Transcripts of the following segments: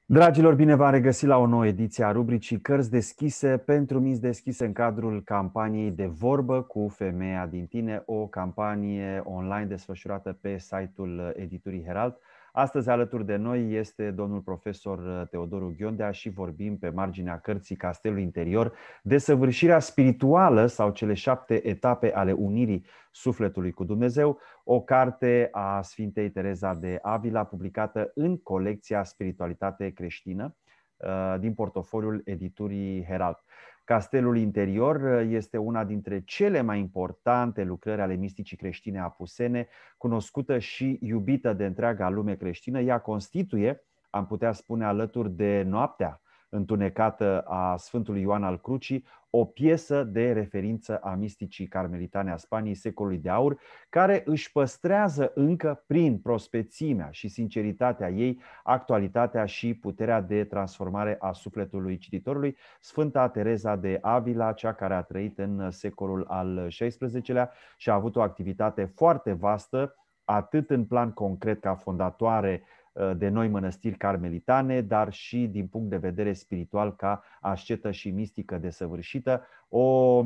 Dragilor, bine v-am regăsit la o nouă ediție a rubricii Cărți deschise pentru minți deschise în cadrul campaniei De vorbă cu femeia din tine, o campanie online desfășurată pe site-ul editurii Herald. Astăzi alături de noi este domnul profesor Teodoru Ghiondea și vorbim pe marginea cărții Castelul interior, desăvârșirea spirituală sau cele 7 etape ale unirii sufletului cu Dumnezeu, o carte a Sfintei Tereza de Avila publicată în colecția Spiritualitate creștină din portofoliul editurii Herald. Castelul interior este una dintre cele mai importante lucrări ale misticii creștine apusene, cunoscută și iubită de întreaga lume creștină. Ea constituie, am putea spune, alături de Noaptea întunecată a Sfântului Ioan al Crucii, o piesă de referință a misticii carmelitane a Spaniei secolului de aur, care își păstrează încă prin prospețimea și sinceritatea ei actualitatea și puterea de transformare a sufletului cititorului. Sfânta Tereza de Avila, cea care a trăit în secolul al XVI-lea și a avut o activitate foarte vastă, atât în plan concret ca fondatoare de noi mănăstiri carmelitane, dar și din punct de vedere spiritual ca ascetă și mistică desăvârșită, o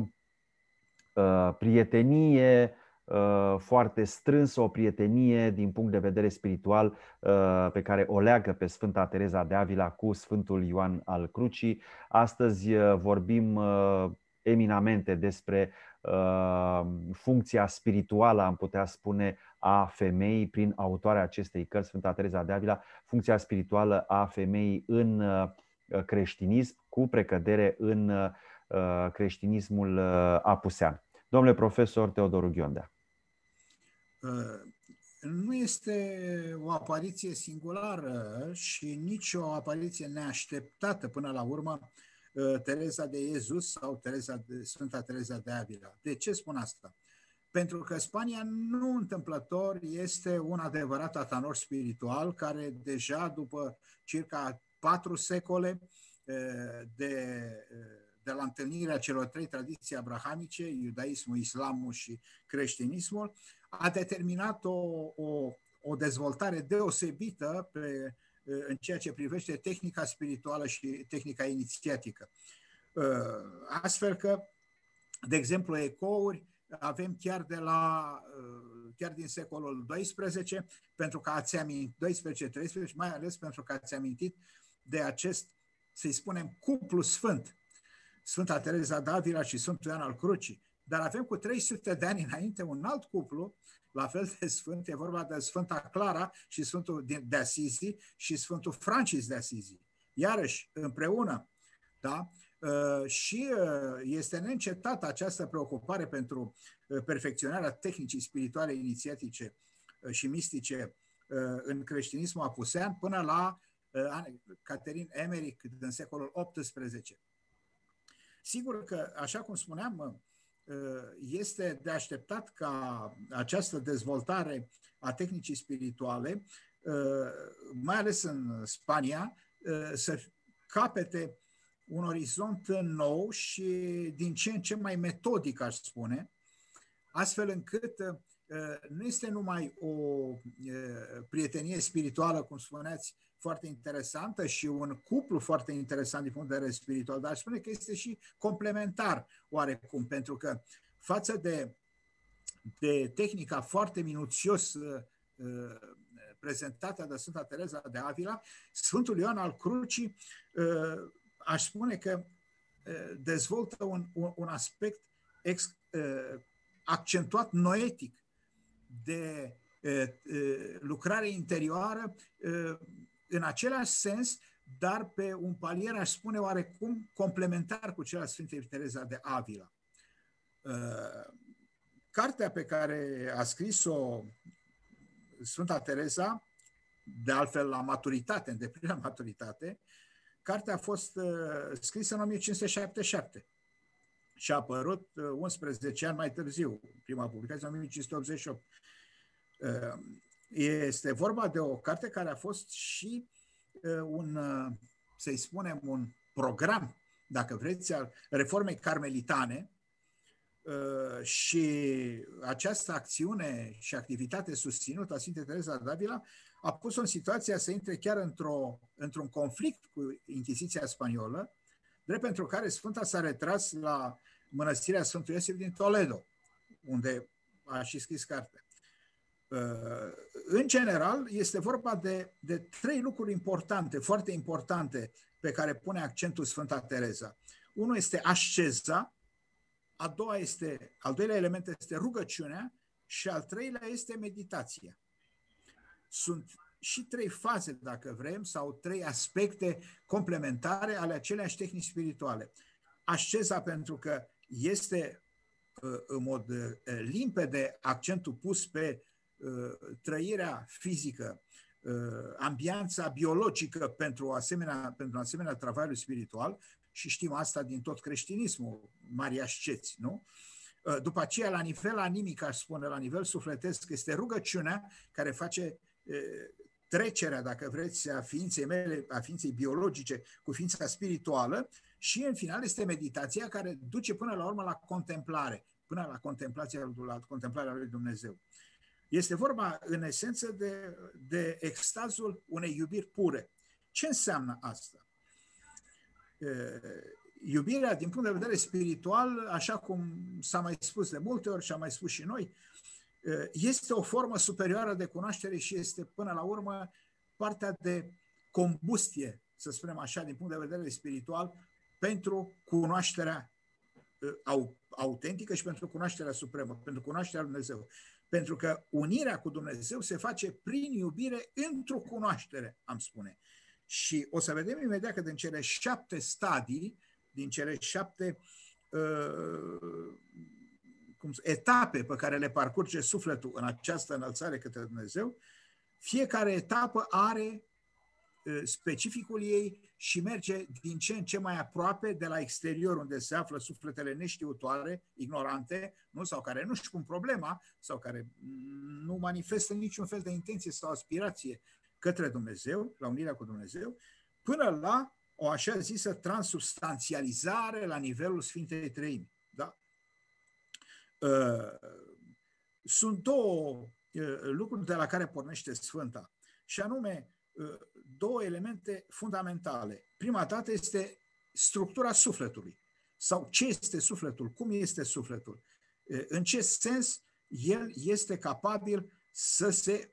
prietenie foarte strânsă, o prietenie din punct de vedere spiritual pe care o leagă pe Sfânta Tereza de Avila cu Sfântul Ioan al Crucii. Astăzi vorbim eminamente despre funcția spirituală, am putea spune, a femeii prin autoarea acestei cărți, Sfânta Tereza de Avila, funcția spirituală a femeii în creștinism, cu precădere în creștinismul apusean. Domnule profesor Teodoru Ghiondea. Nu este o apariție singulară și nici o apariție neașteptată până la urmă Tereza de Iesus sau Sfânta Tereza de Avila. De ce spun asta? Pentru că Spania nu întâmplător este un adevărat atanor spiritual care deja după circa 4 secole de la întâlnirea celor 3 tradiții abrahamice, iudaismul, islamul și creștinismul, a determinat o dezvoltare deosebită în ceea ce privește tehnica spirituală și tehnica inițiatică. Astfel că, de exemplu, ecouri avem chiar din secolul XII, pentru că ați amintit, 12-13, mai ales pentru că ați amintit de acest, să-i spunem, cuplu sfânt, Sfânta Tereza de Avila și Sfântul Ioan al Crucii. Dar avem cu 300 de ani înainte un alt cuplu, la fel de sfânt, e vorba de Sfânta Clara și Sfântul de Asizi și Sfântul Francis de Asizi. Iarăși, împreună, da? Și este neîncetată această preocupare pentru perfecționarea tehnicii spirituale, inițiatice și mistice în creștinismul apusean până la Catherine Emmerich din secolul XVIII. Sigur că, așa cum spuneam, este de așteptat ca această dezvoltare a tehnicii spirituale, mai ales în Spania, să capete un orizont nou și din ce în ce mai metodic, aș spune, astfel încât nu este numai o prietenie spirituală, cum spuneați, foarte interesantă și un cuplu foarte interesant din punct de vedere spiritual, dar aș spune că este și complementar oarecum, pentru că față de tehnica foarte minuțios prezentată de Sfânta Tereza de Avila, Sfântul Ioan al Crucii aș spune că dezvoltă un aspect accentuat noetic de lucrare interioară în același sens, dar pe un palier, aș spune, oarecum complementar cu cel al Sfintei Tereza de Avila. Cartea pe care a scris-o Sfânta Tereza, de altfel la maturitate, în deplină maturitate, cartea a fost scrisă în 1577 și a apărut 11 ani mai târziu, prima publicație în 1588. Este vorba de o carte care a fost și să-i spunem, un program, dacă vreți, al reformei carmelitane, și această acțiune și activitate susținută a Sfintei Tereza d'Avila a pus-o în situația să intre chiar într-un conflict cu Inchiziția spaniolă, drept pentru care Sfânta s-a retras la mănăstirea Sfântului Iosif din Toledo, unde a și scris carte. În general, este vorba de trei lucruri importante, foarte importante, pe care pune accentul Sfânta Tereza. Unul este asceza, al doilea element este rugăciunea și al treilea este meditația. Sunt și trei faze, dacă vrem, sau trei aspecte complementare ale aceleași tehnici spirituale. Asceza pentru că este în mod limpede accentul pus pe trăirea fizică, ambianța biologică pentru un asemenea travaliu spiritual, și știm asta din tot creștinismul, mari asceți, nu? După aceea, la nivel animic, aș spune, la nivel sufletesc, este rugăciunea care face trecerea, dacă vreți, a ființei mele, a ființei biologice cu ființa spirituală, și în final este meditația care duce până la urmă la contemplare, până la contemplarea lui Dumnezeu. Este vorba, în esență, de extazul unei iubiri pure. Ce înseamnă asta? Iubirea, din punct de vedere spiritual, așa cum s-a mai spus de multe ori și am mai spus și noi, este o formă superioară de cunoaștere și este, până la urmă, partea de combustie, să spunem așa, din punct de vedere spiritual, pentru cunoașterea autentică și pentru cunoașterea supremă, pentru cunoașterea lui Dumnezeu. Pentru că unirea cu Dumnezeu se face prin iubire într-o cunoaștere, am spune. Și o să vedem imediat că din cele 7 stadii, din cele 7 etape pe care le parcurge sufletul în această înălțare către Dumnezeu, fiecare etapă are specificul ei și merge din ce în ce mai aproape de la exterior, unde se află sufletele neștiutoare, ignorante, nu? Sau care nu știu cum problema, sau care nu manifestă niciun fel de intenție sau aspirație către Dumnezeu, la unirea cu Dumnezeu, până la o așa zisă transubstanțializare la nivelul Sfintei Treimi. Da? Sunt două lucruri de la care pornește Sfânta, și anume două elemente fundamentale. Prima dată este structura sufletului, sau ce este sufletul, cum este sufletul, în ce sens el este capabil să se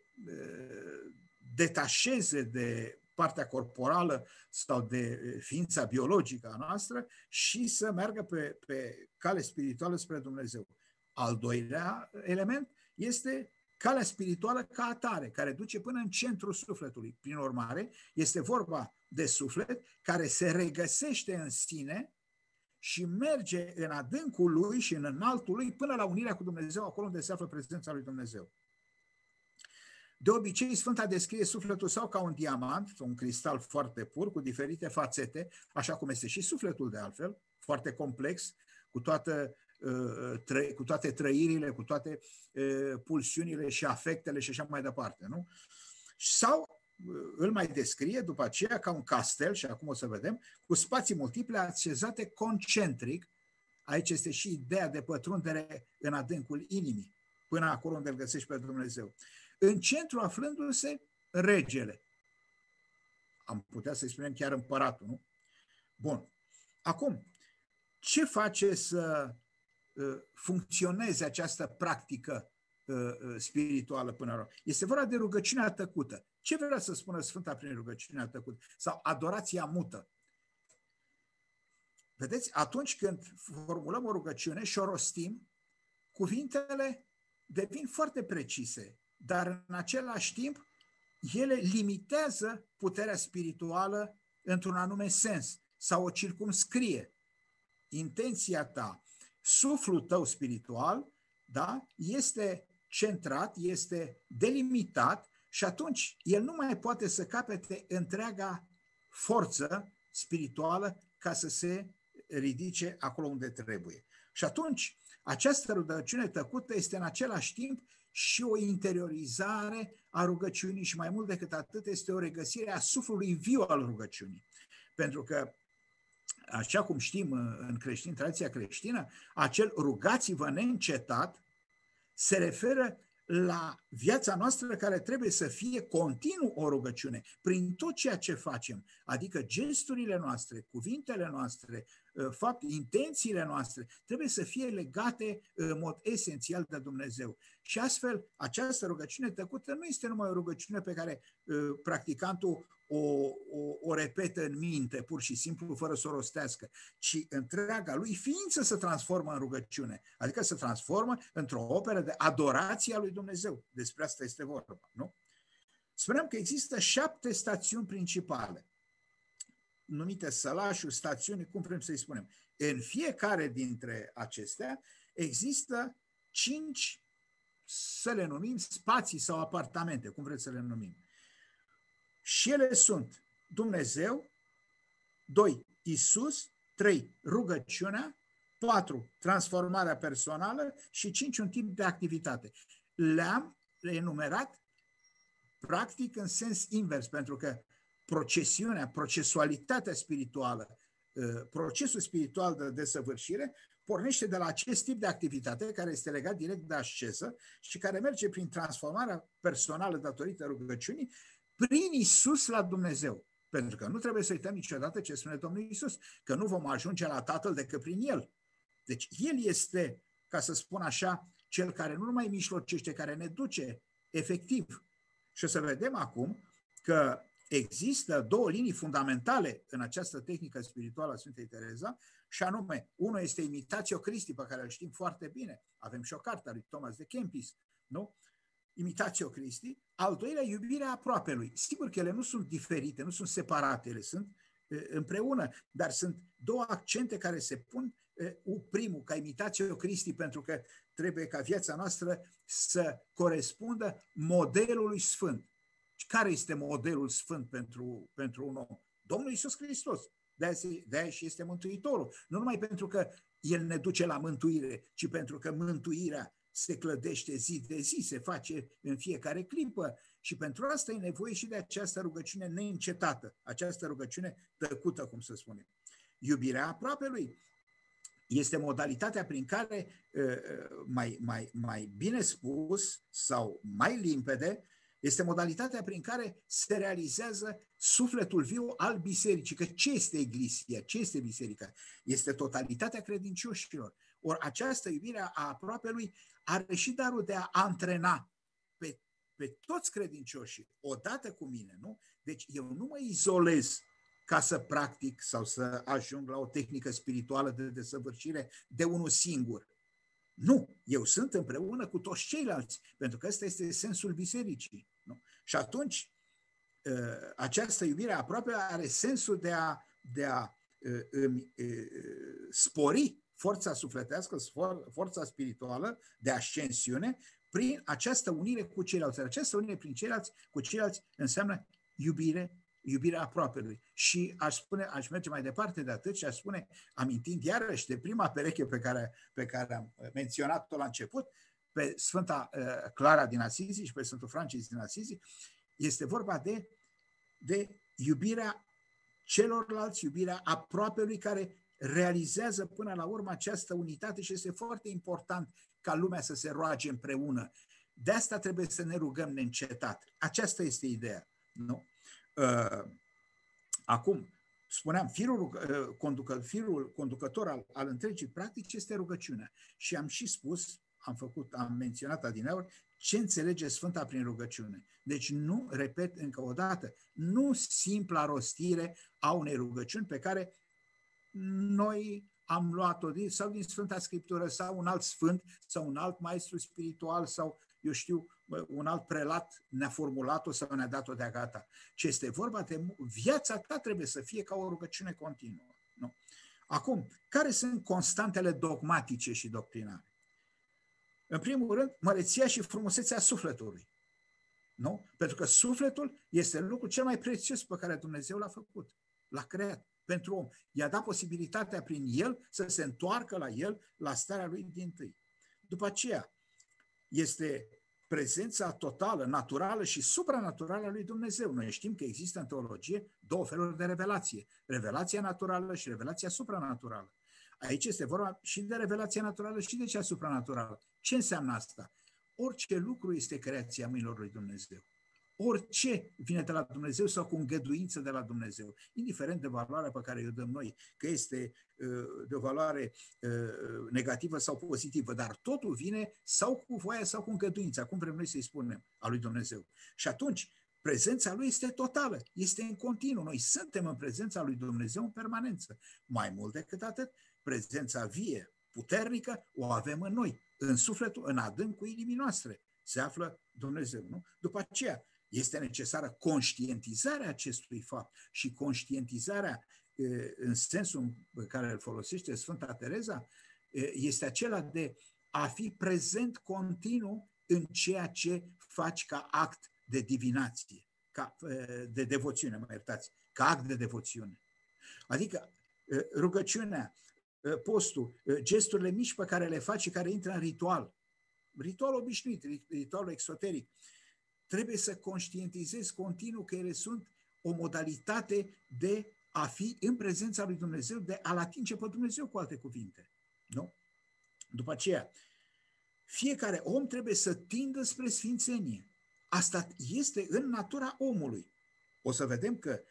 detașeze de partea corporală sau de ființa biologică a noastră și să meargă pe cale spirituală spre Dumnezeu. Al doilea element este calea spirituală ca atare, care duce până în centrul sufletului. Prin urmare, este vorba de suflet care se regăsește în sine și merge în adâncul lui și în înaltul lui până la unirea cu Dumnezeu, acolo unde se află prezența lui Dumnezeu. De obicei, Sfânta descrie sufletul sau ca un diamant, un cristal foarte pur, cu diferite fațete, așa cum este și sufletul de altfel, foarte complex, cu toate trăirile, cu toate pulsiunile și afectele și așa mai departe. Nu? Sau îl mai descrie după aceea ca un castel, și acum o să vedem, cu spații multiple așezate concentric. Aici este și ideea de pătrundere în adâncul inimii, până acolo unde îl găsești pe Dumnezeu. În centru aflându-se regele. Am putea să-i spunem chiar împăratul, nu? Bun. Acum, ce face să funcționeze această practică spirituală până la urmă? Este vorba de rugăciunea tăcută. Ce vrea să spună Sfânta prin rugăciunea tăcută? Sau adorația mută. Vedeți, atunci când formulăm o rugăciune și o rostim, cuvintele devin foarte precise, dar în același timp ele limitează puterea spirituală într-un anume sens sau o circumscrie. Intenția ta, suflul tău spiritual, da, este centrat, este delimitat și atunci el nu mai poate să capete întreaga forță spirituală ca să se ridice acolo unde trebuie. Și atunci această rugăciune tăcută este în același timp și o interiorizare a rugăciunii și mai mult decât atât este o regăsire a suflului viu al rugăciunii. Pentru că așa cum știm în tradiția creștină, acel rugați-vă neîncetat se referă la viața noastră care trebuie să fie continuu o rugăciune, prin tot ceea ce facem, adică gesturile noastre, cuvintele noastre, intențiile noastre, trebuie să fie legate în mod esențial de Dumnezeu. Și astfel, această rugăciune tăcută nu este numai o rugăciune pe care practicantul o repetă în minte, pur și simplu, fără să o rostească, ci întreaga lui ființă se transformă în rugăciune, adică se transformă într-o operă de adorație a lui Dumnezeu. Despre asta este vorba, nu? Spuneam că există 7 stațiuni principale, numite sălașuri, stațiuni, cum vrem să-i spunem. În fiecare dintre acestea există 5, să le numim, spații sau apartamente, cum vreți să le numim. Și ele sunt Dumnezeu, 2, Isus, 3, rugăciunea, 4, transformarea personală și 5, un tip de activitate. Le-am enumerat practic în sens invers, pentru că procesualitatea spirituală, procesul spiritual de desăvârșire pornește de la acest tip de activitate care este legat direct de asceză și care merge prin transformarea personală datorită rugăciunii prin Isus la Dumnezeu. Pentru că nu trebuie să uităm niciodată ce spune Domnul Isus, că nu vom ajunge la Tatăl decât prin El. Deci El este, ca să spun așa, Cel care nu numai mijlocește, care ne duce efectiv. Și o să vedem acum că există 2 linii fundamentale în această tehnică spirituală a Sfintei Tereza, și anume, unul este Imitatio Christi, pe care îl știm foarte bine. Avem și o carte a lui Thomas de Kempis, nu? Imitatio Christi. Al doilea, iubirea aproapelui. Sigur că ele nu sunt diferite, nu sunt separate, ele sunt împreună, dar sunt 2 accente care se pun. Primul, ca Imitatio Christi, pentru că trebuie ca viața noastră să corespundă modelului sfânt. Care este modelul sfânt pentru un om? Domnul Iisus Hristos. De-aia și este Mântuitorul. Nu numai pentru că El ne duce la mântuire, ci pentru că mântuirea se clădește zi de zi, se face în fiecare clipă și pentru asta e nevoie și de această rugăciune neîncetată, această rugăciune tăcută, cum să spunem. Iubirea aproapelui este modalitatea prin care, mai bine spus sau mai limpede, este modalitatea prin care se realizează sufletul viu al bisericii. Că ce este Iglesia? Ce este biserica? Este totalitatea credincioșilor. Ori această iubire a aproapelui are și darul de a antrena pe toți credincioșii, odată cu mine, nu? Deci eu nu mă izolez ca să practic sau să ajung la o tehnică spirituală de desăvârșire de unul singur. Nu, eu sunt împreună cu toți ceilalți, pentru că ăsta este sensul bisericii. Nu? Și atunci această iubire aproape are sensul de a spori forța sufletească, forța spirituală de ascensiune prin această unire cu ceilalți. Această unire prin cu ceilalți înseamnă iubirea aproapelui. Și aș merge mai departe de atât și aș spune, amintind iarăși de prima pereche pe care am menționat-o la început, pe Sfânta Clara din Asizi și pe Sfântul Francis din Asizi, este vorba de iubirea celorlalți, iubirea aproapelui care realizează până la urmă această unitate și este foarte important ca lumea să se roage împreună. De asta trebuie să ne rugăm neîncetat. Aceasta este ideea. Nu? Acum, spuneam, firul conducător al întregii practici este rugăciunea. Și am și spus, am menționat adineauri, ce înțelege Sfânta prin rugăciune. Deci nu, repet încă o dată, nu simpla rostire a unei rugăciuni pe care noi am luat-o sau din Sfânta Scriptură sau un alt sfânt sau un alt maestru spiritual sau, eu știu, un alt prelat ne-a formulat-o sau ne-a dat-o de-a gata. Ce este vorba de viața ta trebuie să fie ca o rugăciune continuă. Nu? Acum, care sunt constantele dogmatice și doctrinare? În primul rând, măreția și frumusețea sufletului. Nu? Pentru că sufletul este lucrul cel mai prețios pe care Dumnezeu l-a făcut, l-a creat pentru om. I-a dat posibilitatea prin el să se întoarcă la el, la starea lui dintâi. După aceea, este prezența totală, naturală și supranaturală a lui Dumnezeu. Noi știm că există în teologie două feluri de revelație. Revelația naturală și revelația supranaturală. Aici este vorba și de revelația naturală și de cea supranaturală. Ce înseamnă asta? Orice lucru este creația mâinilor lui Dumnezeu. Orice vine de la Dumnezeu sau cu îngăduință de la Dumnezeu, indiferent de valoarea pe care o dăm noi, că este de o valoare negativă sau pozitivă, dar totul vine sau cu voia sau cu îngăduința, cum vrem noi să-i spunem, a lui Dumnezeu. Și atunci, prezența lui este totală, este în continuu. Noi suntem în prezența lui Dumnezeu în permanență. Mai mult decât atât, prezența vie, puternică, o avem în noi, în sufletul, în adâncul inimii noastre. Se află Dumnezeu, nu? După aceea, este necesară conștientizarea acestui fapt și conștientizarea în sensul în care îl folosește Sfânta Tereza este acela de a fi prezent continuu în ceea ce faci ca act de divinație, de devoțiune, mă iertați, ca act de devoțiune. Adică rugăciunea, postul, gesturile mici pe care le faci și care intră în ritual, ritual obișnuit, ritualul exoteric, trebuie să conștientizezi continuu că ele sunt o modalitate de a fi în prezența lui Dumnezeu, de a-L atinge pe Dumnezeu, cu alte cuvinte. Nu? După aceea, fiecare om trebuie să tindă spre sfințenie. Asta este în natura omului. O să vedem că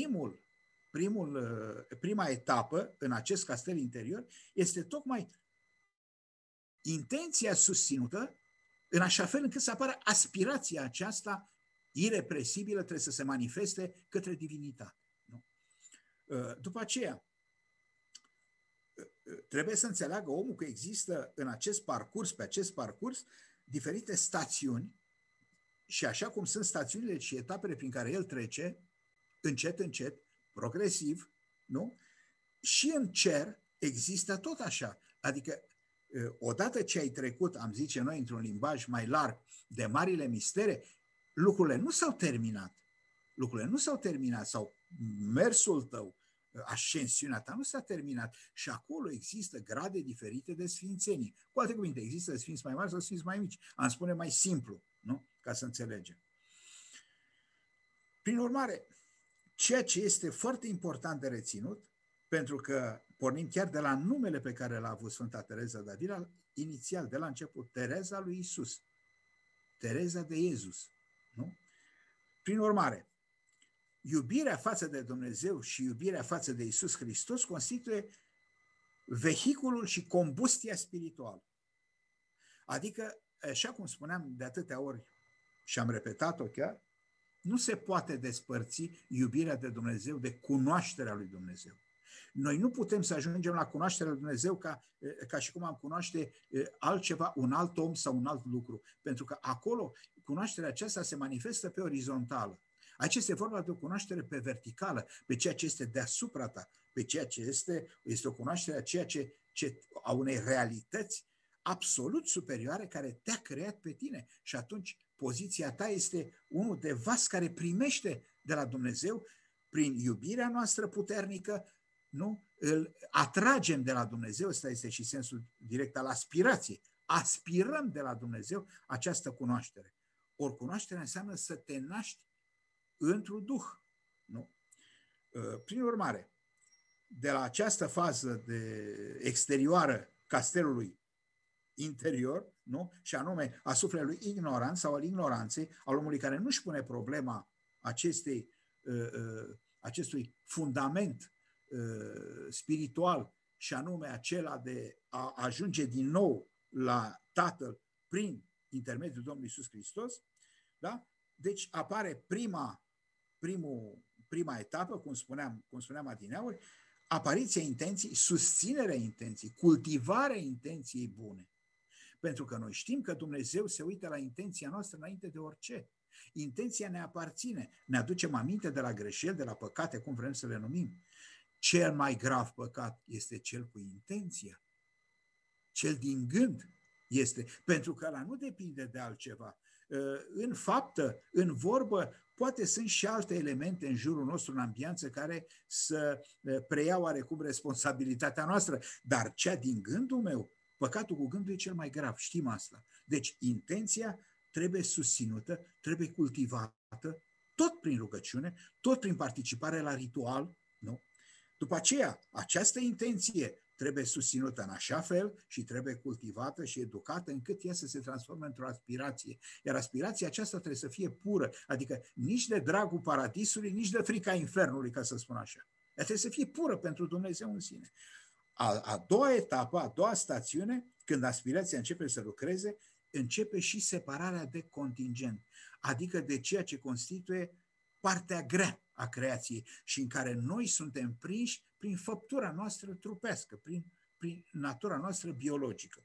prima etapă în acest castel interior este tocmai intenția susținută în așa fel încât să apară aspirația aceasta irepresibilă, trebuie să se manifeste către divinitate. Nu? După aceea, trebuie să înțeleagă omul că există în acest parcurs, pe acest parcurs, diferite stațiuni și așa cum sunt stațiunile și etapele prin care el trece, încet, încet, progresiv, nu? Și în cer există tot așa. Adică, odată ce ai trecut, am zice noi, într-un limbaj mai larg, de marile mistere, lucrurile nu s-au terminat. Lucrurile nu s-au terminat sau mersul tău, ascensiunea ta nu s-a terminat și acolo există grade diferite de sfințenie. Cu alte cuvinte, există sfinți mai mari sau sfinți mai mici. Am spune mai simplu, nu? Ca să înțelegem. Prin urmare, ceea ce este foarte important de reținut, pentru că pornim chiar de la numele pe care l-a avut Sfânta Tereza d'Avila, inițial, de la început, Tereza lui Iisus, Tereza de Iesus. Nu? Prin urmare, iubirea față de Dumnezeu și iubirea față de Iisus Hristos constituie vehiculul și combustia spirituală. Adică, așa cum spuneam de atâtea ori și am repetat-o chiar, nu se poate despărți iubirea de Dumnezeu de cunoașterea lui Dumnezeu. Noi nu putem să ajungem la cunoașterea lui Dumnezeu ca și cum am cunoaște altceva, un alt om sau un alt lucru. Pentru că acolo cunoașterea aceasta se manifestă pe orizontală. Aici este vorba de o cunoaștere pe verticală, pe ceea ce este deasupra ta, pe ceea ce este o cunoaștere a ceea a unei realități absolut superioare care te-a creat pe tine. Și atunci poziția ta este unul de vas care primește de la Dumnezeu prin iubirea noastră puternică, nu? Îl atragem de la Dumnezeu, ăsta este și sensul direct al aspirației. Aspirăm de la Dumnezeu această cunoaștere. Ori cunoașterea înseamnă să te naști într-un duh. Nu? Prin urmare, de la această fază exterioară castelului interior, nu? Și anume a sufletului ignorant sau al ignoranței, al omului care nu-și pune problema acestui fundament spiritual și anume acela de a ajunge din nou la Tatăl prin intermediul Domnului Iisus Hristos, da? Deci apare prima etapă, cum spuneam adineauri, apariția intenției, susținerea intenției, cultivarea intenției bune. Pentru că noi știm că Dumnezeu se uită la intenția noastră înainte de orice. Intenția ne aparține, ne aducem aminte de la greșeli, de la păcate, cum vrem să le numim. Cel mai grav păcat este cel cu intenția. Cel din gând este, pentru că ăla nu depinde de altceva. În faptă, în vorbă, poate sunt și alte elemente în jurul nostru, în ambianță, care să preiau oarecum responsabilitatea noastră, dar cea din gândul meu, păcatul cu gândul e cel mai grav, știm asta. Deci intenția trebuie susținută, trebuie cultivată, tot prin rugăciune, tot prin participare la ritual, nu? După aceea, această intenție trebuie susținută în așa fel și trebuie cultivată și educată încât ea să se transforme într-o aspirație. Iar aspirația aceasta trebuie să fie pură, adică nici de dragul paradisului, nici de frica infernului, ca să spun așa. Ea trebuie să fie pură pentru Dumnezeu în sine. A doua etapă, a doua stațiune, când aspirația începe să lucreze, începe și separarea de contingent, adică de ceea ce constituie partea grea a creației și în care noi suntem prinși prin făptura noastră trupească, prin natura noastră biologică.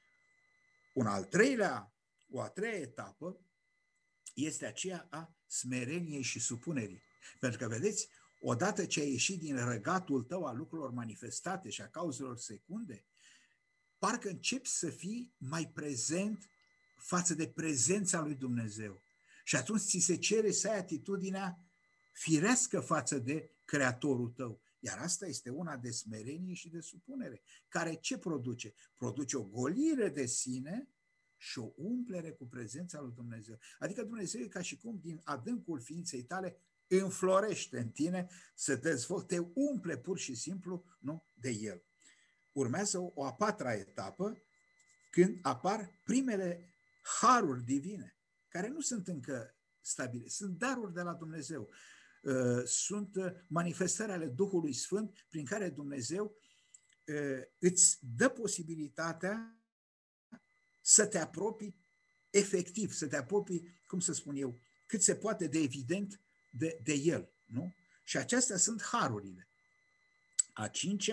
O a treia etapă este aceea a smereniei și supunerii. Pentru că, vedeți, odată ce ai ieșit din răgatul tău a lucrurilor manifestate și a cauzelor secunde, parcă începi să fii mai prezent față de prezența lui Dumnezeu. Și atunci ți se cere să ai atitudinea firească față de Creatorul tău. Iar asta este una de smerenie și de supunere, care ce produce? Produce o golire de sine și o umplere cu prezența lui Dumnezeu. Adică Dumnezeu e ca și cum din adâncul ființei tale înflorește în tine, să dezvolte, te umple pur și simplu, nu, de El. Urmează o a patra etapă, când apar primele haruri divine, care nu sunt încă stabile, sunt daruri de la Dumnezeu. Sunt manifestări ale Duhului Sfânt prin care Dumnezeu îți dă posibilitatea să te apropii efectiv, să te apropii, cum să spun eu, cât se poate de evident de El. Nu? Și acestea sunt harurile. A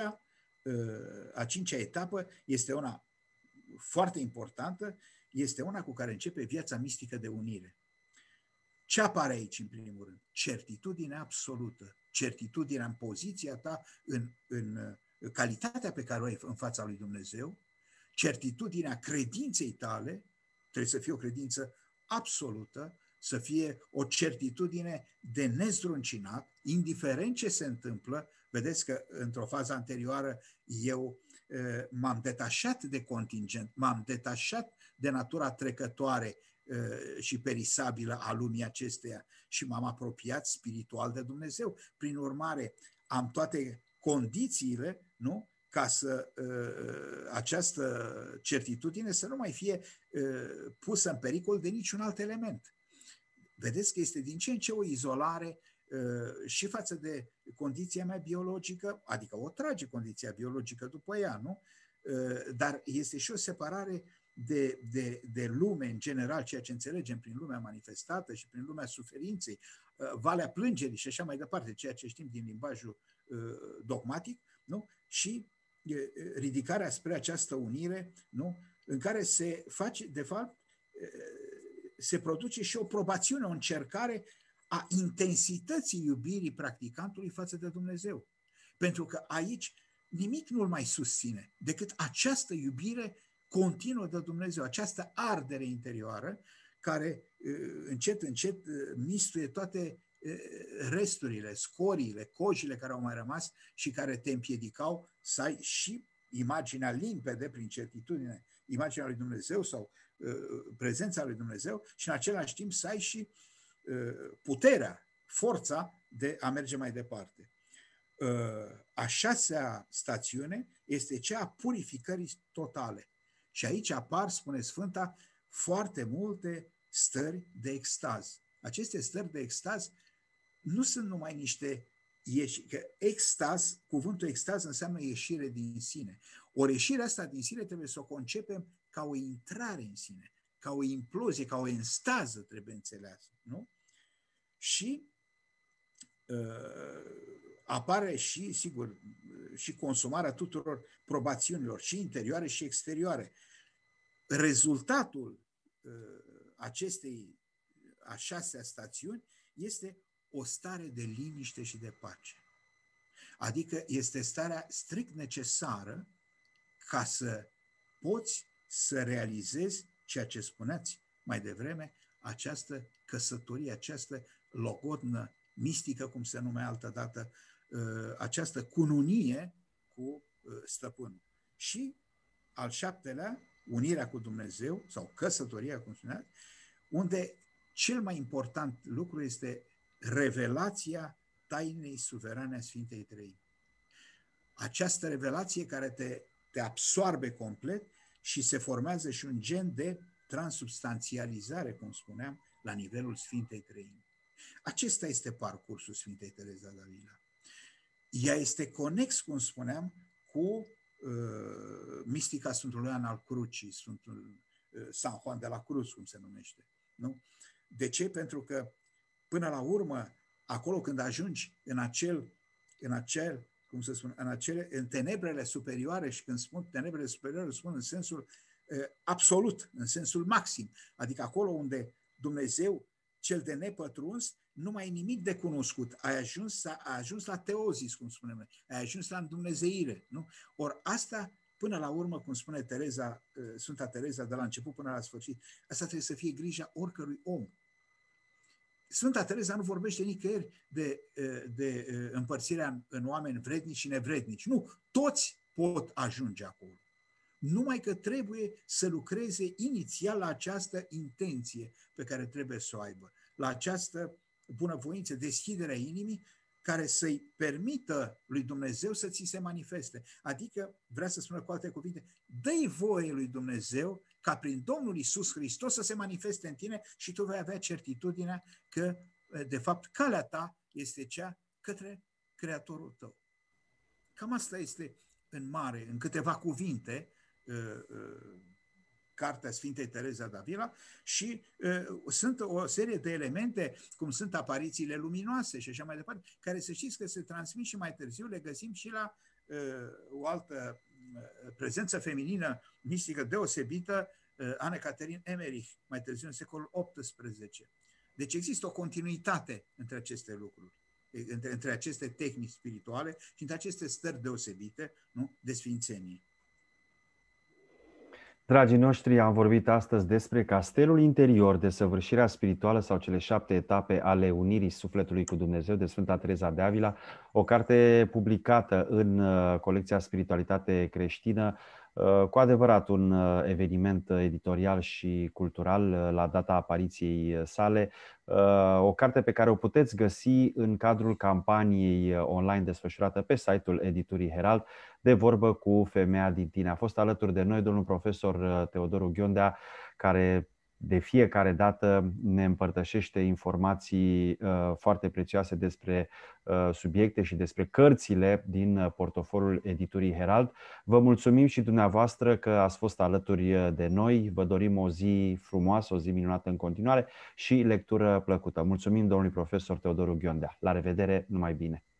cincea etapă este una foarte importantă, este una cu care începe viața mistică de unire. Ce apare aici, în primul rând? Certitudinea absolută, certitudinea în poziția ta, în calitatea pe care o ai în fața lui Dumnezeu, certitudinea credinței tale, trebuie să fie o credință absolută, să fie o certitudine de nezdruncinat, indiferent ce se întâmplă. Vedeți că într-o fază anterioară eu m-am detașat de contingent, m-am detașat de natura trecătoare și perisabilă a lumii acesteia și m-am apropiat spiritual de Dumnezeu. Prin urmare, am toate condițiile, nu? Ca să această certitudine să nu mai fie pusă în pericol de niciun alt element. Vedeți că este din ce în ce o izolare și față de condiția mea biologică, adică o trage condiția biologică după ea, nu? Dar este și o separare de lume în general, ceea ce înțelegem prin lumea manifestată și prin lumea suferinței, valea plângerii și așa mai departe, ceea ce știm din limbajul dogmatic, nu? Și ridicarea spre această unire, nu? În care se face, de fapt, se produce și o probațiune, o încercare a intensității iubirii practicantului față de Dumnezeu. Pentru că aici nimic nu-l mai susține decât această iubire continuă de Dumnezeu, această ardere interioară care încet, încet mistuie toate resturile, scoriile, cojile care au mai rămas și care te împiedicau să ai și imaginea limpede prin certitudine, imaginea lui Dumnezeu sau prezența lui Dumnezeu și în același timp să ai și puterea, forța de a merge mai departe. A șasea stațiune este cea a purificării totale. Și aici apar, spune Sfânta, foarte multe stări de extaz. Aceste stări de extaz nu sunt numai niște ieșiri, că extaz, cuvântul extaz înseamnă ieșire din sine. Ori ieșirea asta din sine trebuie să o concepem ca o intrare în sine, ca o implozie, ca o enstază trebuie înțeleasă, nu? Și apare și, sigur, și consumarea tuturor probațiunilor, și interioare și exterioare. Rezultatul acestei a șasea stațiuni este o stare de liniște și de pace. Adică este starea strict necesară ca să poți să realizezi ceea ce spuneați mai devreme, această căsătorie, această logodnă mistică, cum se numea altădată, această cununie cu stăpânul. Și al șaptelea, unirea cu Dumnezeu, sau căsătoria, cum spuneați, unde cel mai important lucru este revelația tainei suverane a Sfintei Treimi. Această revelație care te absoarbe complet și se formează și un gen de transubstanțializare, cum spuneam, la nivelul Sfintei Treimi. Acesta este parcursul Sfintei Tereza d'Avila. Ea este conex, cum spuneam, cu mistica Sfântului Ioan al Crucii, Sfântul San Juan de la Cruz, cum se numește. Nu? De ce? Pentru că, până la urmă, acolo când ajungi în acel cum să spun, în tenebrele superioare, și când spun tenebrele superioare, spun în sensul absolut, în sensul maxim, adică acolo unde Dumnezeu, cel de nepătruns, nu mai e nimic de cunoscut. Ai ajuns la teozis, cum spunem noi, ai ajuns la îndumnezeire. Nu? Ori asta, până la urmă, cum spune Tereza, Sfânta Tereza, de la început până la sfârșit, asta trebuie să fie grija oricărui om. Sfânta Tereza nu vorbește nicăieri de împărțirea în oameni vrednici și nevrednici. Nu, toți pot ajunge acolo. Numai că trebuie să lucreze inițial la această intenție pe care trebuie să o aibă, la această bunăvoință, deschiderea inimii, care să-i permită lui Dumnezeu să ți se manifeste. Adică, vrea să spună cu alte cuvinte, dă-i voie lui Dumnezeu ca prin Domnul Iisus Hristos să se manifeste în tine și tu vei avea certitudinea că, de fapt, calea ta este cea către Creatorul tău. Cam asta este, în mare, în câteva cuvinte, Cartea Sfintei Tereza d'Avila și sunt o serie de elemente, cum sunt aparițiile luminoase și așa mai departe, care să știți că se transmit și mai târziu, le găsim și la o altă prezență feminină mistică deosebită, Anne Catherine Emmerich, mai târziu în secolul XVIII. Deci există o continuitate între aceste lucruri, între aceste tehnici spirituale și între aceste stări deosebite, nu, de sfințenie. Dragii noștri, am vorbit astăzi despre Castelul Interior, Desăvârșirea spirituală sau cele 7 etape ale unirii sufletului cu Dumnezeu de Sfânta Tereza d'Avila, o carte publicată în colecția Spiritualitate Creștină, cu adevărat un eveniment editorial și cultural la data apariției sale, o carte pe care o puteți găsi în cadrul campaniei online desfășurată pe site-ul editurii Herald, De vorbă cu femeia din tine. A fost alături de noi domnul profesor Teodoru Ghiondea, care de fiecare dată ne împărtășește informații foarte prețioase despre subiecte și despre cărțile din portofoliul editurii Herald. Vă mulțumim și dumneavoastră că ați fost alături de noi. Vă dorim o zi frumoasă, o zi minunată în continuare și lectură plăcută. Mulțumim domnului profesor Teodoru Ghiondea. La revedere, numai bine!